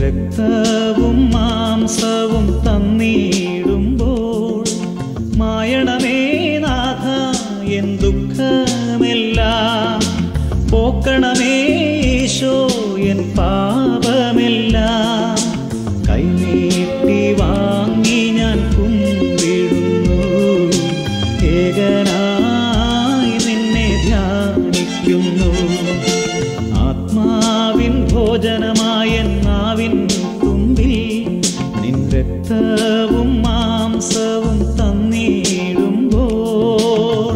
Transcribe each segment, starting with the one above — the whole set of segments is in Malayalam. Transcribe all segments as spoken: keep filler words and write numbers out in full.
രക്തവും മാംസവും തന്നിടുമ്പോൾ മായണമേ നാഥ എൻ ദുഃഖമെല്ലാം, പോക്കണമേ ഈശോ എൻ പാപമെല്ലാം. കൈനീട്ടി വാങ്ങി ഞാൻ കുമ്പിടുന്നു, ഏകനായി നിന്നെ ധ്യാനിക്കുന്നു. ആത്മാവിൻ ഭോജനമായ നാവിൻ തുമ്പിൽ നിൻ രക്തവും മാംസവും തന്നിടുമ്പോൾ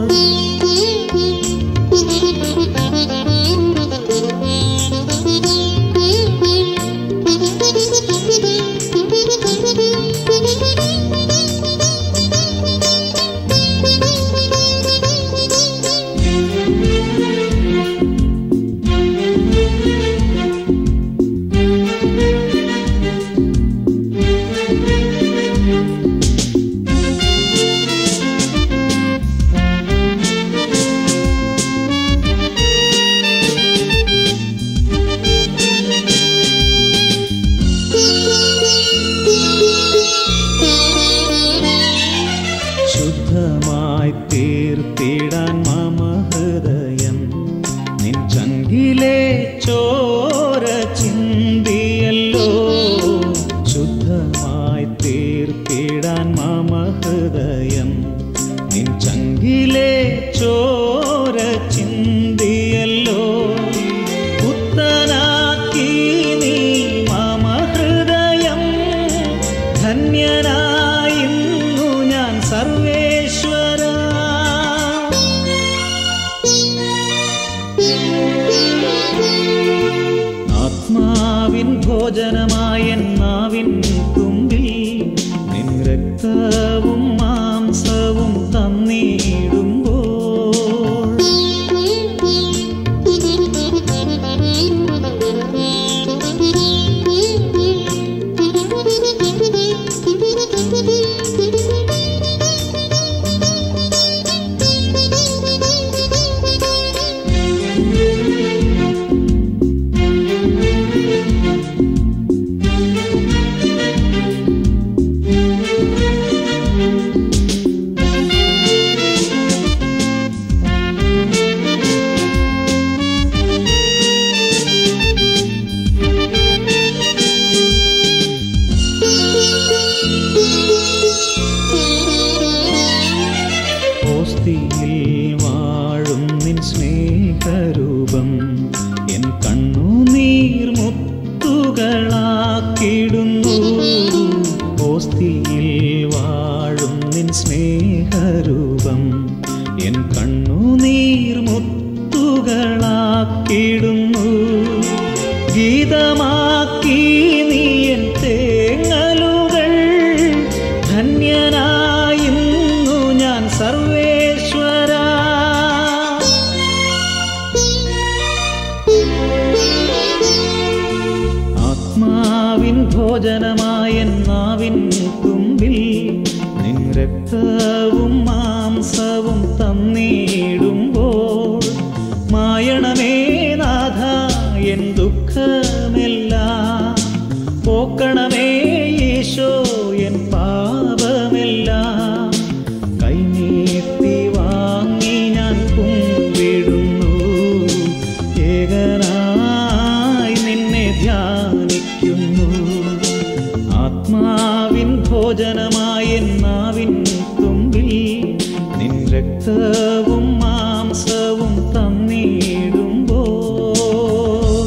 ശുദ്ധമായി തീർത്തിടാൻ മമ ഹൃദയം നിൻ ചങ്കിലെ ചോര ചിന്തിയല്ലോ. ശുദ്ധമായി തീർത്തിടാൻ മമ ഹൃദയം നിൻ ചങ്കിലെ ചോര ചിന്തിയല്ലോ. പുത്തനാക്കി നീ മമ ഹൃദയം, ധന്യനായിന്നു ഞാൻ സർവേശ്വര. ആത്മാവിൻ ഭോജനമായ നാവിൻ തുമ്പിൽ നിൻ രക്തവും മാംസവും തന്നിടുമ്പോൾ വാഴും നിൻ സ്നേഹരൂപം എൻ കണ്ണുനീർ മുത്തുകളാക്കിടുന്നു. ഓസ്തിയിൽ വാഴും നിൻ സ്നേഹരൂപം എൻ കണ്ണുനീർ മുത്തുകളാക്കിടുന്നു. ഗീതമാക്കി നീ എൻ തേങ്ങലുകൾ, ധന്യനായിന്നു ഞാൻ സർവേശ്വര. ആത്മാവിൻ ഭോജനമായ നാവിൻ തുമ്പിൽ നിൻ രക്തവും മാംസവും തന്നിടുമ്പോൾ മായണമേ നാഥ എൻ ദുഃഖമെല്ലാം, പോക്കണമേ ഈശോ എൻ പാപമെല്ലാം. കൈനീട്ടി വാങ്ങി ഞാൻ കുമ്പിടുന്നു, ഏകനായി നിന്നെ ധ്യാനിക്കുന്നു. ആത്മാവിൻ ഭോജനമായ നാവിൻ തുമ്പിൽ നിൻ രക്തവും മാംസവും തന്നിടുമ്പോൾ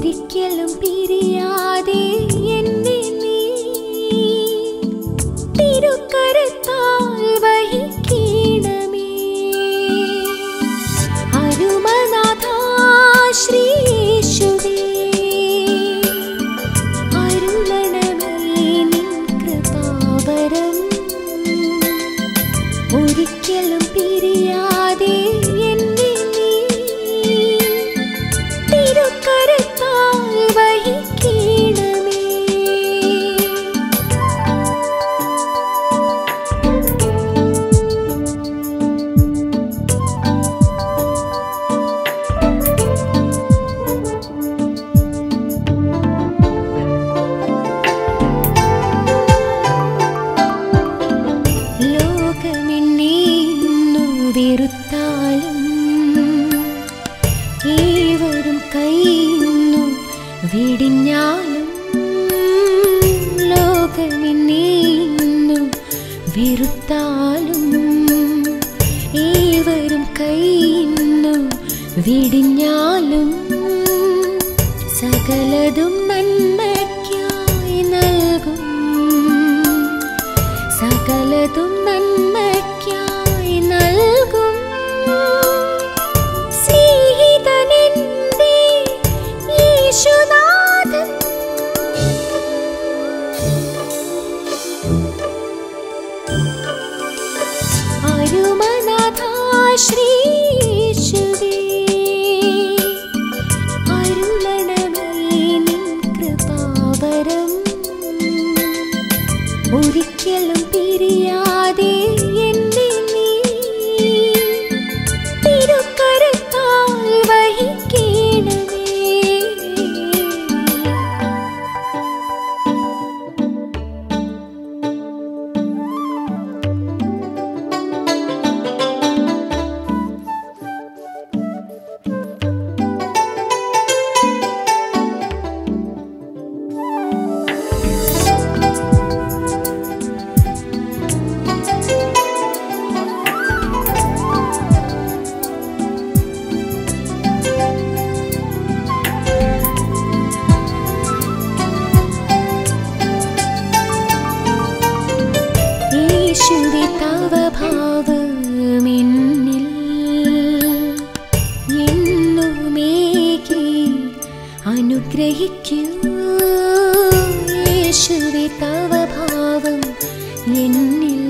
ഒരിക്കലും പിരിയാതെ എന്നെ നീ തിരുക്കരത്താൽ വഹിക്കണമേ. അരുമനാഥാ ശ്രീ യേശുവേ, അരുളണമേ നിൻ കൃപാവരം. ഒരിക്കലും പിരിയാതെ എന്നെ നീ തിരുക്കരത്താൽ വഹിക്കണമേ. വെറുത്താലും ഏവരും കൈന്നു വെടിഞ്ഞാലും, ലോകമെന്നു വെറുത്താലും ഏവരും കൈന്നു വെടിഞ്ഞാലും, സകലതും നന്മയ്ക്കായി നൽകും, സകലതും നന്മയ്ക്കായി നൽകും സ്നേഹിതനെന്റെ യേശുനാഥൻ. അരുമനാഥാ ശ്രീ യേശുവേ, അരുളണമേ നിൻ കൃപാവരം. ഒരിക്കലും പിരിയാതെ എന്നെ നീ തിരുക്കരത്താൽ വഹിക്കണമേ. യേശുവേ തവ ഭാവമെന്നിൽ എന്നുമേകി അനുഗ്രഹിക്കൂ. യേശുവേ തവ ഭാവം എന്നിൽ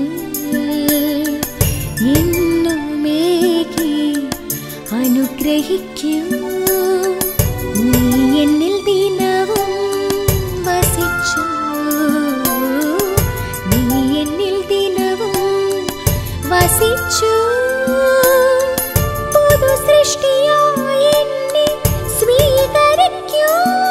എന്നുമേകി അനുഗ്രഹിക്കൂ. നീ എന്നിൽ ദിനവും വസിച്ചു, നീ എന്നിൽ ദിനവും വസിച്ചു. പുതു സൃഷ്ടിയായി എന്നെ സ്വീകരിക്കൂ.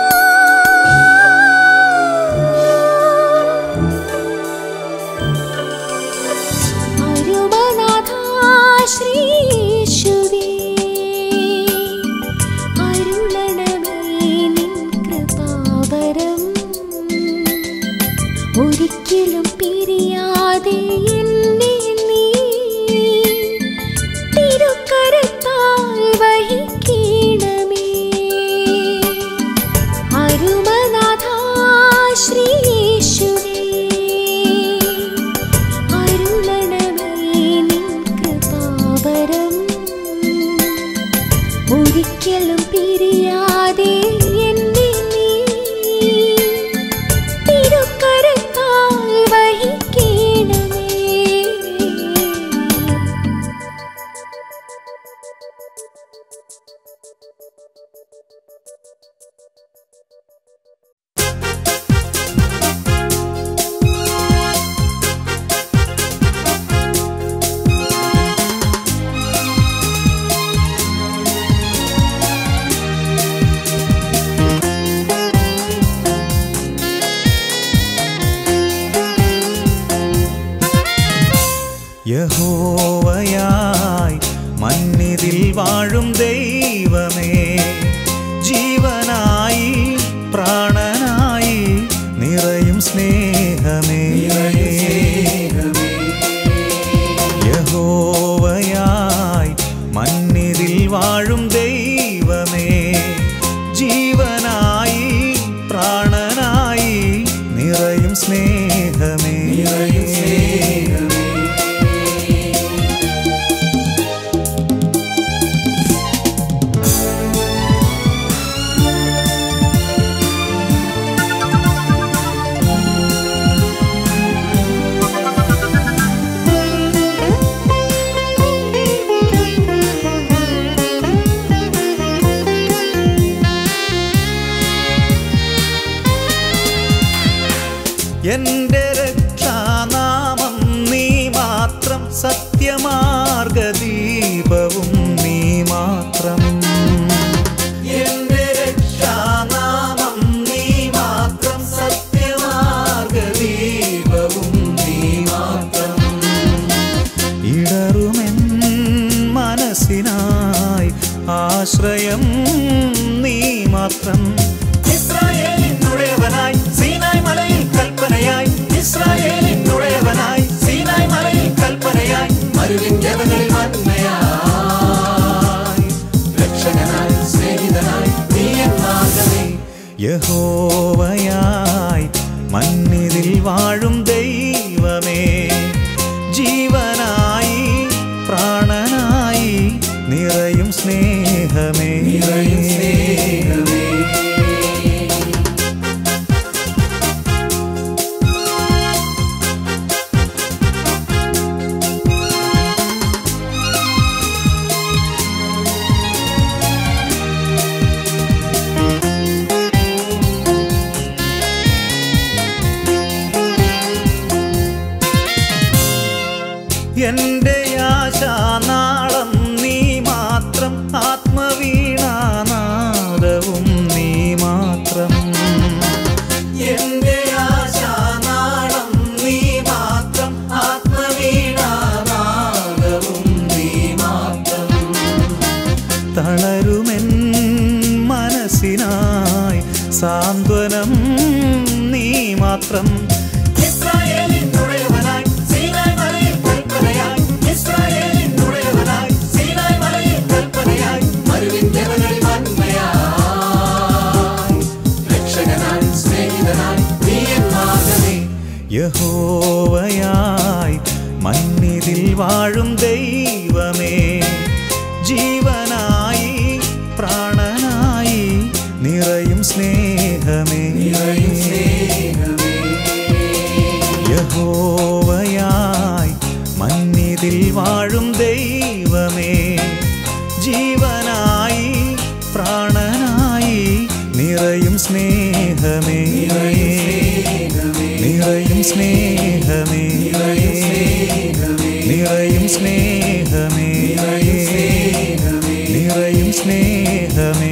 അരുമനാഥാ ശ്രീ യേശുവേ, അരുളണമേ നിൻ കൃപാവരം. ഒരിക്കലും പിരിയാതെ എന്നെ നീ തിരുക്കരത്താൽ വഹിക്കണമേ. അരുമനാഥാ ശ്രീ യേശുവേ, അരുളണമേ നിൻ കൃപാവരം. ഒരിക്കലും പിരിയാതെ എന്നെ നീ തിരുക്കരത്താൽ വഹിക്കണമേ. യഹോവയായി മന്നിതിൽ വാഴും ദൈവമേ, ജീവനായി പ്രാണനായി നിറയും സ്നേഹമേ. യഹോവയായി മന്നിതിൽ വാഴും ദൈവമേ, ജീവനായി എന്റെ രക്ഷാനാമം നീ മാത്രം, സത്യമാർഗദീപവും നീ മാത്രം. എന്റെ രക്ഷാനാമം നീ മാത്രം, സത്യമാർഗദീപവും നീ മാത്രം. ഇടറുമെൻ മനസ്സിനായി ആശ്രയം നീ മാത്രം. ഇസ്രായേലിനുടയവനായി സീനായ് മലയിൽ കൽപ്പനയായി, ഇസ്രായേലിനുടയവനായി സീനായ് മലയിൽ കൽപ്പനയായി, മരുവിന്റെ വനങ്ങളിൽ മന്മയായി, രക്ഷകനായി സ്നേഹിതനായി നീ എൻ മാർഗ്ഗമേ. യഹോവയായി മന്നിതിൽ വാഴും ദൈവമേ, ജീവനായി പ്രാണനായി നിറയും സ്നേഹമേ, നിറയും സ്നേഹമേ. എന്റെ ആശാനാളം നീ മാത്രം, ആത്മവീണാനാദവും നീ മാത്രം. എന്റെ ആശാനാളം നീ മാത്രം, ആത്മവീണാനാദവും നീ മാത്രം. തളരുമെൻ മനസ്സിനായി സാന്ത്വനം നീ മാത്രം. ഇസ്രായേലിനുടയവനായി സീനായ് മലയിൽ കൽപ്പനയായി, ഇസ്രായേലിനുടയവനായി സീനായ് മലയിൽ കൽപ്പനയായി, മരുവിന്റെ വനങ്ങളിൽ മന്മയായി, രക്ഷകനായി സ്നേഹിതനായി നീ എൻ മാർഗ്ഗമേ. യഹോവയായി മന്നിതിൽ വാഴും ദൈവമേ, ജീവനായി പ്രാണനായി നിറയും സ്നേഹമേ, നിറയും സ്നേഹമേ. യഹോവയായി മന്നിതിൽ വാഴും ദൈവമേ, ജീവനായി പ്രാണനായി നിറയും സ്നേഹമേ, നിറയും സ്നേഹമേ, നിറയും സ്നേഹമേ, നിറയും സ്നേഹമേ.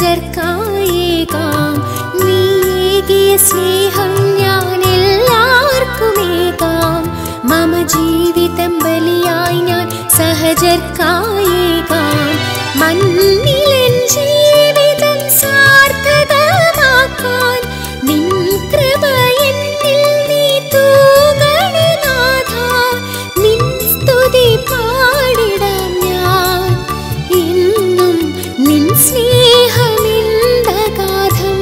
സഹജർക്കായേകാം. നീയേകിയ സ്നേഹം ഞാൻ എല്ലാവർക്കുമേകാം. മമ ജീവിതം ബലിയായി ഞാൻ സഹജർക്കായേകാം. മണ്ണിലെൻ ജീവിതം സാർത്ഥകമാക്കാൻ നിൻ കൃപ എന്നിൽ നീ തൂകണേ നാഥാ. നിൻ സ്തുതി പാടിടാം ഞാൻ എന്നും, നിൻ സ്നേഹമെന്തഗാധം.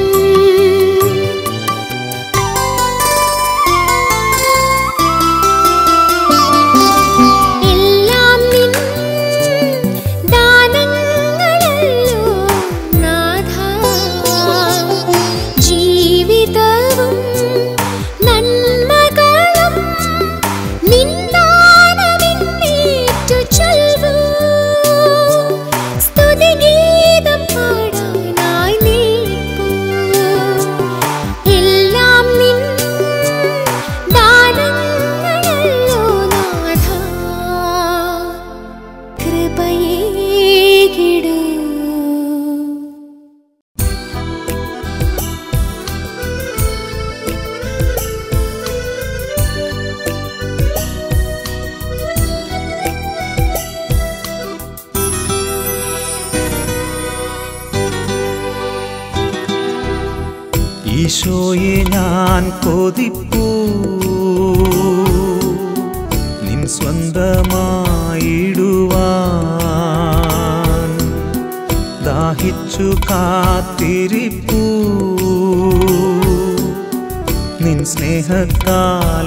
എല്ലാം നിൻ ദാനങ്ങളല്ലോ നാഥാ. ജീവിതവും നന്മകളും നിൻ ദാനമെന്നേറ്റു ചൊല്ലൂ. സ്തുതിഗീതം പാടാനായി നിൽപ്പൂ. എല്ലാം നിൻ ദാനങ്ങളല്ലോ നാഥാ. കൃപയേകിടൂ. ഈശോയെ ഞാൻ കൊതിപ്പൂ നിൻ സ്വന്തമായിടുവാൻ. ദാഹിച്ചു കാത്തിരിപ്പൂ നിൻ സ്നേഹത്താൽ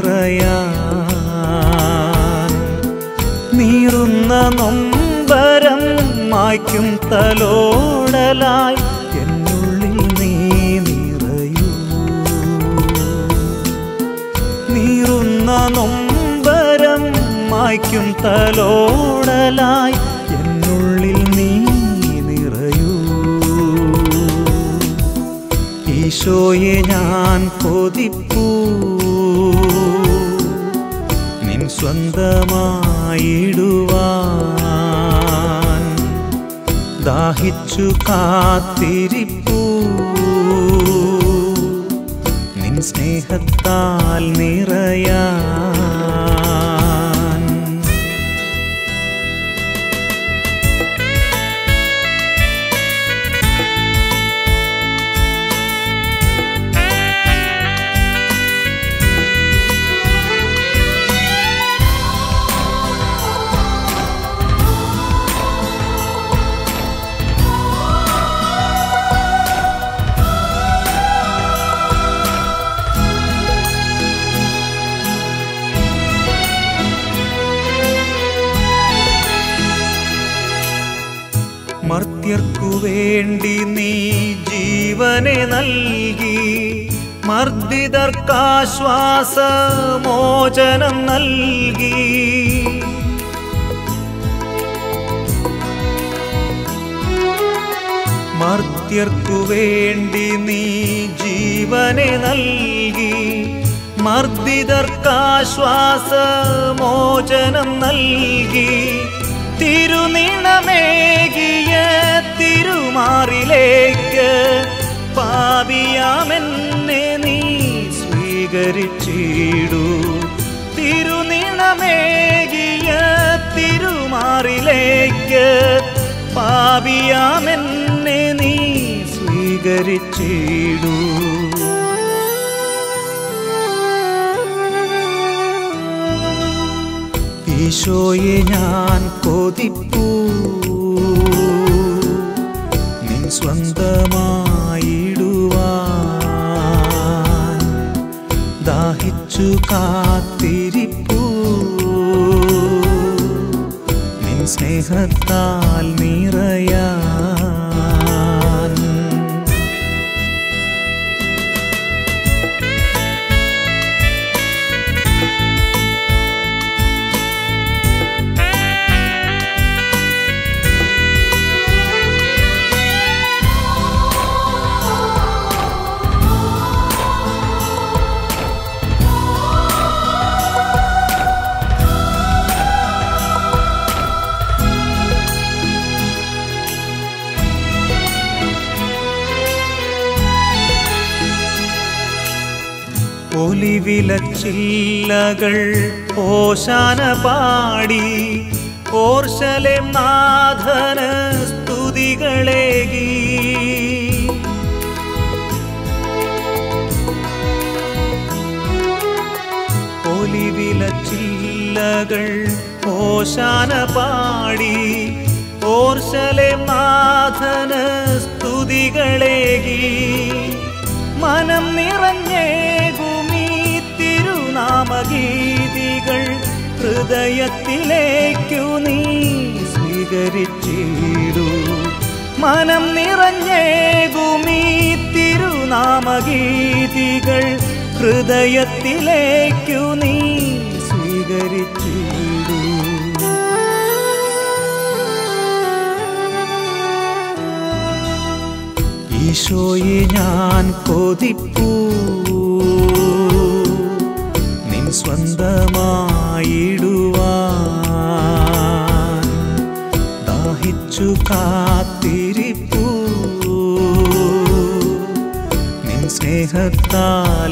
നിറയാൻ. നീറുന്ന നൊമ്പരം മായ്ക്കും തലോടലായി എന്നുള്ളിൽ നീ നിറയൂ. നീറുന്ന നൊമ്പരം മായ്ക്കും തലോടലായി എന്നുള്ളിൽ നീ നിറയൂ. ഈശോയെ ഞാൻ കൊതിപ്പൂ നിൻ സ്വന്തമായിടുവാൻ. ദാഹിച്ചു കാത്തിരിപ്പൂ നിൻ സ്നേഹത്താൽ നിറയാൻ. മർത്യർക്കു വേണ്ടി നീ ജീവനെ നൽകി. മർദ്ദിതർക്കാശ്വാസമോചനം നൽകി. മർത്യർക്കു വേണ്ടി നീ ജീവനെ നൽകി. മർദ്ദിതർക്കാശ്വാസമോചനം നൽകി. തിരുനിണമേകിയ തിരുമാറിലേക്ക് പാപിയാമെന്നെ നീ സ്വീകരിച്ചിടൂ. തിരുനിണമേകിയ തിരുമാറിലേക്ക് പാപിയാമെന്നെ നീ സ്വീകരിച്ചിടൂ. ഈശോയെ ഞാൻ കൊതിപ്പൂ നിൻ സ്വന്തമായിടുവാൻ. ദാഹിച്ചു കാത്തിരിപ്പൂ നിൻ സ്നേഹത്താൽ നിറയാൻ. ഒലിവിലച്ചില്ലകൾ ഓശാന പാടി ഓർശലേം നാഥന് സ്തുതികളേകി. ഒലിവിലച്ചില്ലകൾ ഓശാന പാടി ഓർശലേം നാഥന് സ്തുതികളേകി. മനം നിറഞ്ഞേകുമീ തിരുനാമഗീതികൾ ഹൃദയത്തിലേക്കു നീ സ്വീകരിച്ചിടൂ. മനം നിറഞ്ഞേകുമീ തിരുനാമഗീതികൾ ഹൃദയത്തിലേക്കു നീ സ്വീകരിച്ചിടൂ. ഈശോയെ ഞാൻ കൊതിപ്പൂ നിൻ സ്വന്തമായിടുവാൻ. ദാഹിച്ചു കാത്തിരിപ്പൂ നിൻ സ്നേഹത്താൽ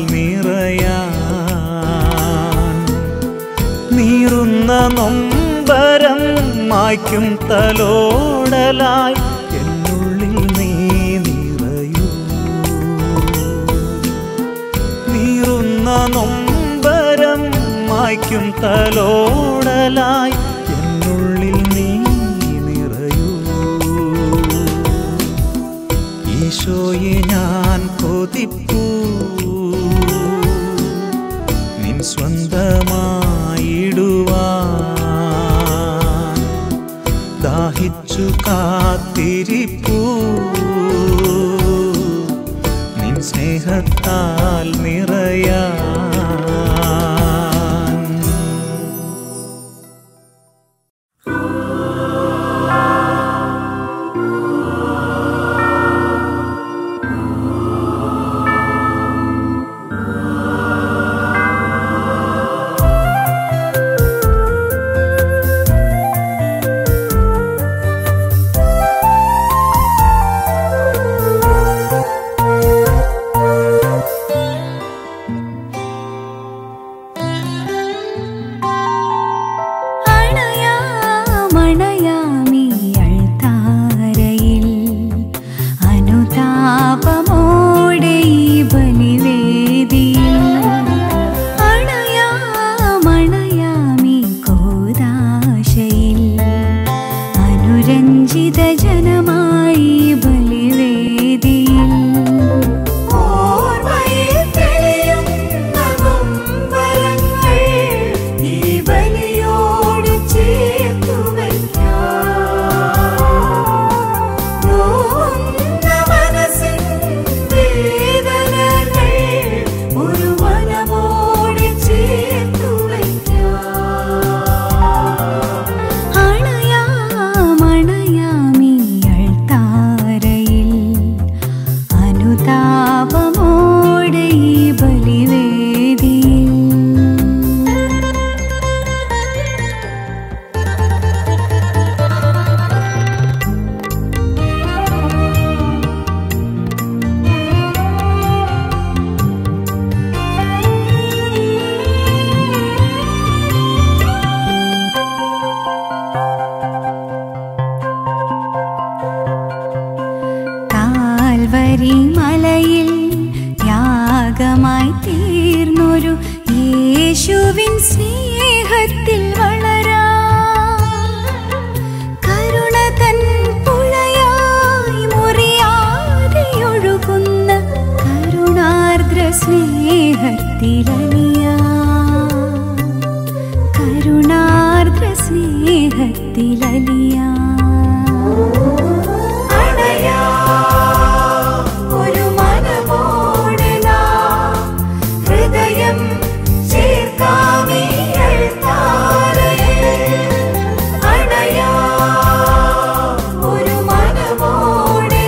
നിറയാൻ. നീറുന്ന നൊമ്പരം മായ്ക്കും തലോടലായി എന്നുള്ളിൽ നീ നിറയൂ. നീറുന്ന നൊമ്പരം മായ്ക്കും തലോടലായി എന്നുള്ളിൽ നീ നിറയൂ. ഈശോയെ ഞാൻ കൊതിപ്പൂ നിൻ സ്വന്തമായിടുവാൻ. ദാഹിച്ചു കാത്തിരിപ്പൂ നിൻ സ്നേഹത്താൽ നിറയാൻ.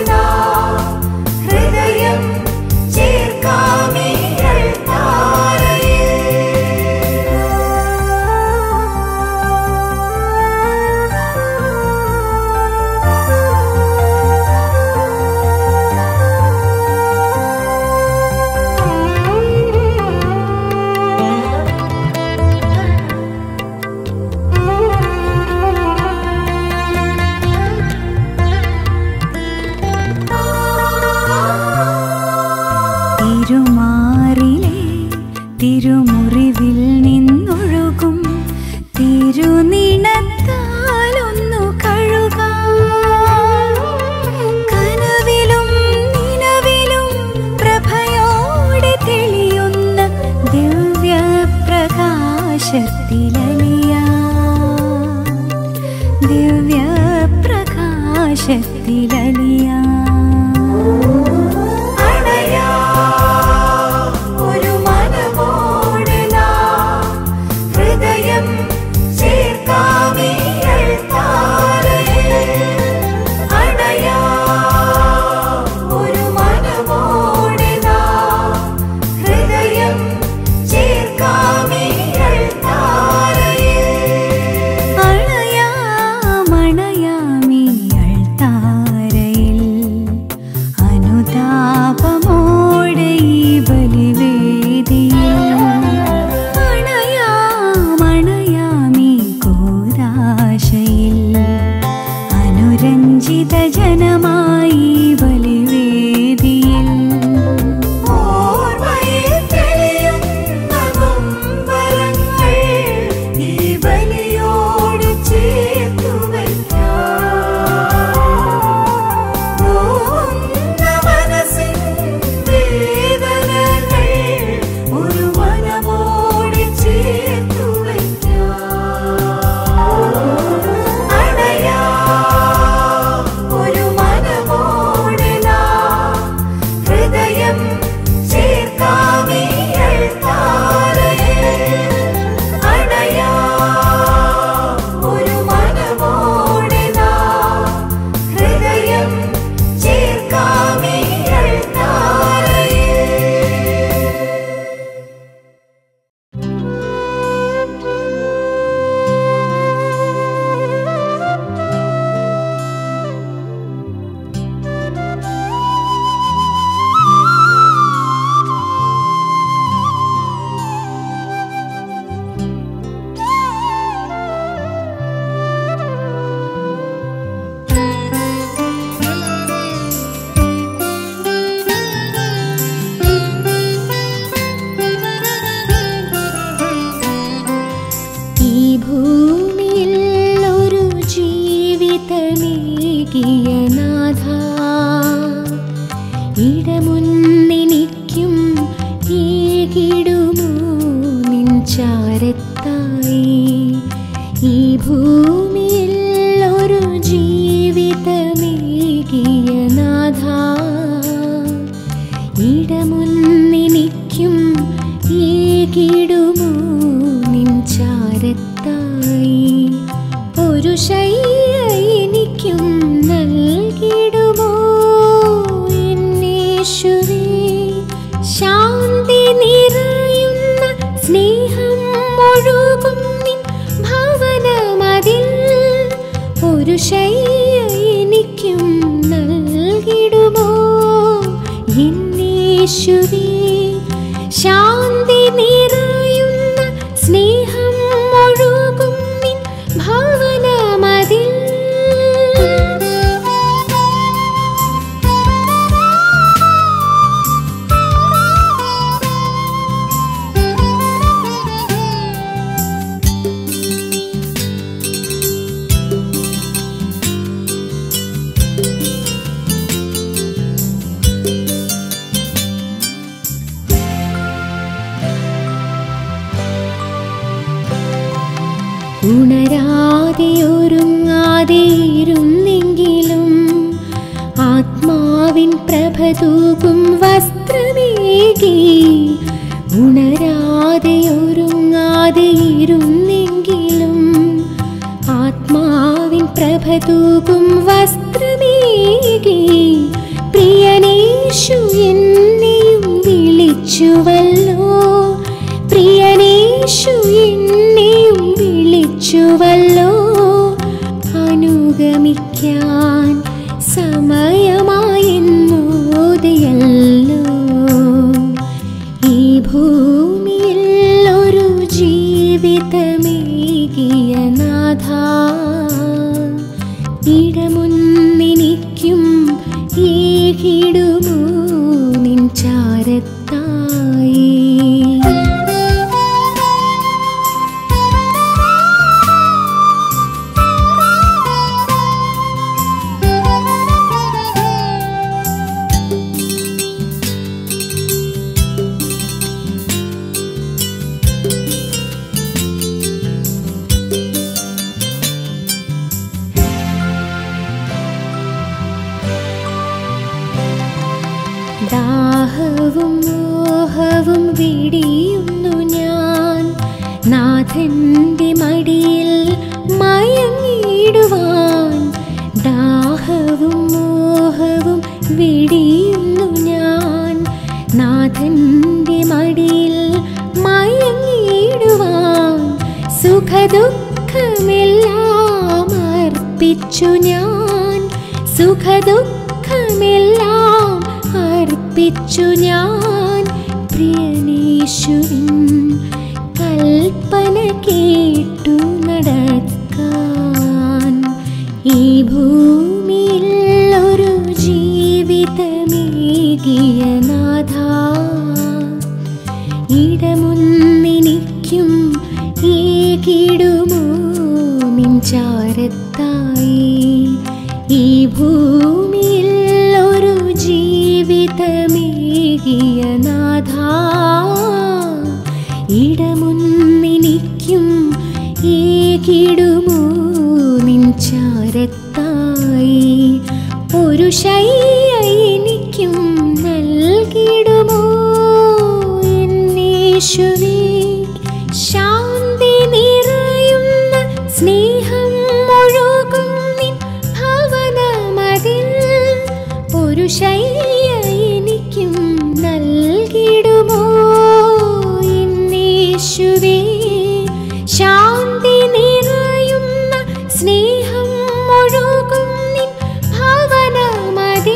ഹൃദയം ചേർക്കാമേ അൾത്താരയിൽ. പ്രകാശത്തിലലിയാ ദിവ്യ പ്രകാശത്തിലലിയാ ഉണരാതെയൊരുങ്ങാതെയിരുന്നെങ്കിലും ആത്മാവിൻ പ്രഭതൂകും വസ്ത്രമേകി ഉണരാതെയൊരുങ്ങാതെയിരുന്നെങ്കിലും ആത്മാവിൻ പ്രഭതൂകും വസ്ത്രമേകി പ്രിയനേശു എന്നെയും വിളിച്ചുവല്ലോ പ്രിയനേശു എന്നെയും വിളിച്ചുവല്ലോ അനുഗമിക്കാൻ സമയമായെന്നോതിയല്ലോ ഈ ഭൂമിയിൽ ഒരു ജീവിതമേകിയ നാഥ ഇടമുന്നെനിക്കും ഏകിടുമോ നിൻ ചാരത്തായി ദാഹവും മോഹവും വെടിയുന്നു ഞാൻ. നാഥന്റെ മടിയിൽ മയങ്ങിടുവാൻ ദാഹവും മോഹവും വെടിയുന്നു ഞാൻ. നാഥന്റെ മടിയിൽ മയങ്ങിടുവാൻ സുഖദുഃഖമെല്ലാം അർപ്പിച്ചു ഞാൻ. സുഖദുഃഖമെല്ലാം അർപ്പിച്ചു ഞാൻ. പ്രിയനേശുവിൻ കൽപ്പന കേട്ടു നടക്കാൻ ഈ ഭൂമിയിൽ ഒരു ജീവിതമേകിയ നാഥാ, ഇടമൊന്നെനിക്കും ഏകിടുമോ നിൻ ചാരത്തായി. ഈ ഭൂമിയിൽ ഒരു ജീവിതമേകിയ നാഥാ, ഇടമൊന്നെനിക്കും ഏകിടുമോ നിൻ ചാരത്തായി. ഒരു ശയ്യ എനിക്കും നൽകിടുമോ എന്നേശുവേ. ശാന്തി നിറയുന്ന സ്നേഹം ഒഴുകും നിൻ ഭവനമതിൽ ഒരു ശയ്യ എനിക്കും നൽകിടുമോ എന്നേശുവേ. ശാന്തി നിറയുന്ന സ്നേഹം ഒഴുകും നിൻ ഭവനമതിൽ.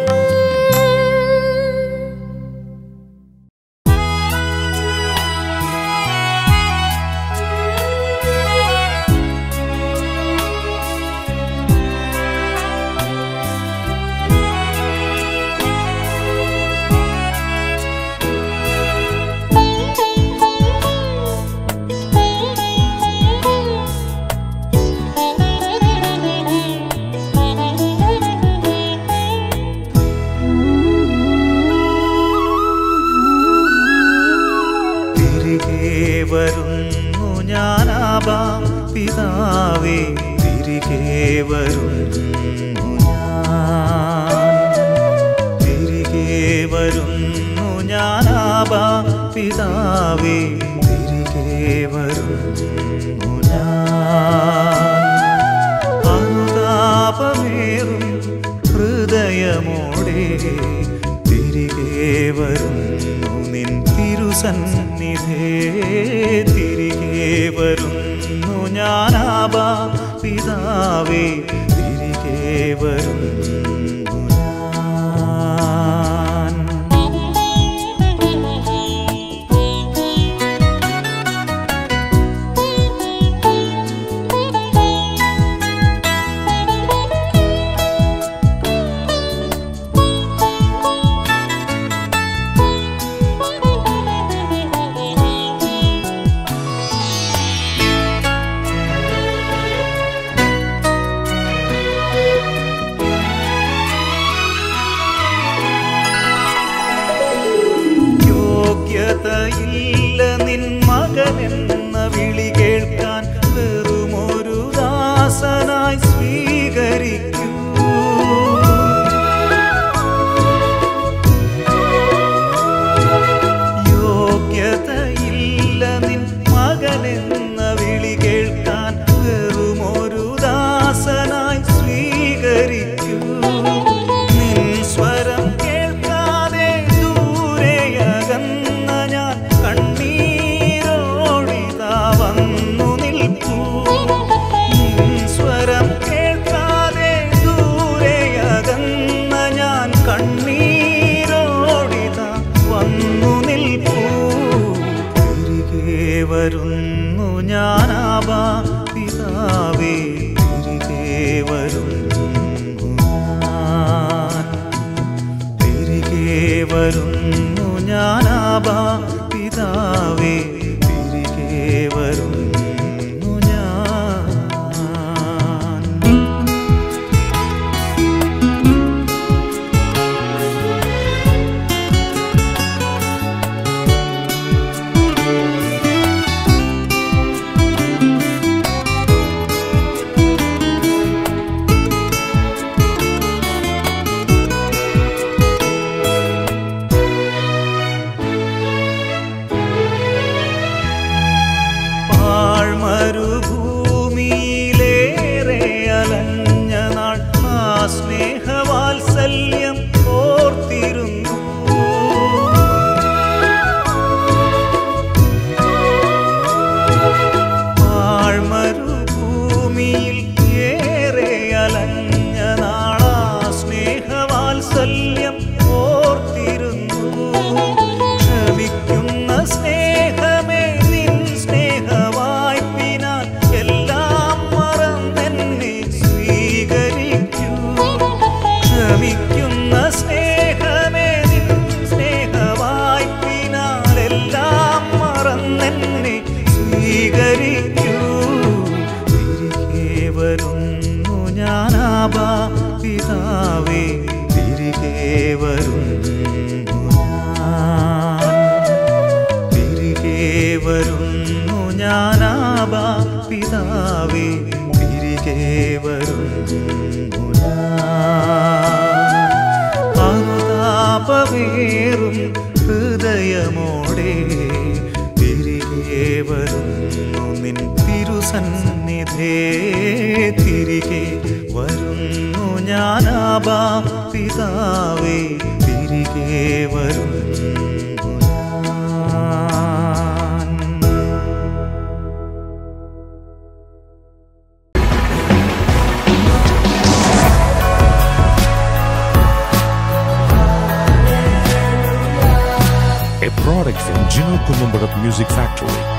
വരുന്നു ഞാനാബാ പിതാവേ, തിരികെ വരുന്നു ഞാൻ. തിരികെ വരുന്നു ഞാനാബാ പിതാവേ, തിരികെ വരുന്നു ഞാൻ. അനുതാപമേറും ഹൃദയമോടെ തിരികെ വരുന്നു നിൻ തിരുസന്നിധേ. തിരികെ വരുന്നു ഞാനാബാ പിതാവേ, തിരികെ വരുന്നു ഞാൻ. യോഗ്യതയില്ല നിൻ മകനെന്ന വിളി കേൾക്കാൻ വെറുമൊരു ദാസനായി സ്വീകരിക്കൂ. യോഗ്യതയില്ല നിൻ മകനെന്ന വിളി കേൾക്കാൻ വെറുമൊരു ദാസനായി സ്വീകരിക്കൂ. നിൻ സ്വരം കേൾക്കാതെ ദൂരെയകന്ന ഞാൻ കണ്ണീരോടിതാ വന്നു നിൽപ്പൂ. നിൻ സ്വരം കേൾക്കാതെ ദൂരെയകന്ന ഞാൻ കണ്ണീരോടിതാ വന്നു നിൽപ്പൂ. തിരികെ വരുന്നു ഞാനാബാ പിതാവേ, തിരികെ വരുന്നു ഞാൻ. തിരികെ വരുന്നു ഞാനാബാ പിതാവേ, തിരികെ വരുന്നു ഞാൻ. ദുഃഖമേറും ഹൃദയമോടെ തിരികെ വരുന്നു നിൻ തിരുസന്നിധേ തിരികെ വരുന്നു ഞാനാബാ പിതാവേ തിരികെ വരുന്നു A product from Gino Columbarat Music Factory.